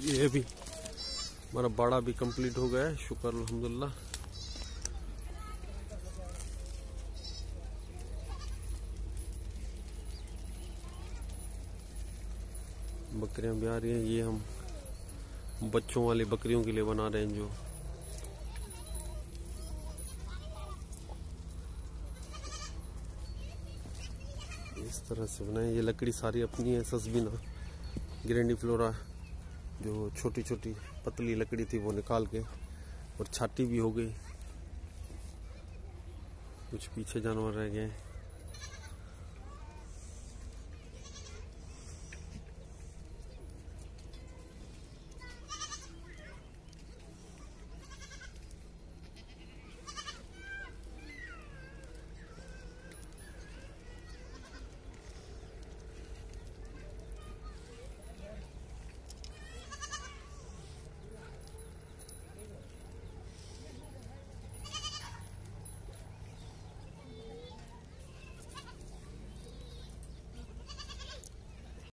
ये भी हमारा बाड़ा भी कंप्लीट हो गया है, शुक्र अल्हम्दुलिल्लाह। बकरियां भी आ रही हैं। ये हम बच्चों वाली बकरियों के लिए बना रहे हैं जो इस तरह से बनाए। ये लकड़ी सारी अपनी है, सस्बिना ग्रैंडीफ्लोरा, जो छोटी छोटी पतली लकड़ी थी वो निकाल के, और छाटी भी हो गई। कुछ पीछे जानवर रह गए।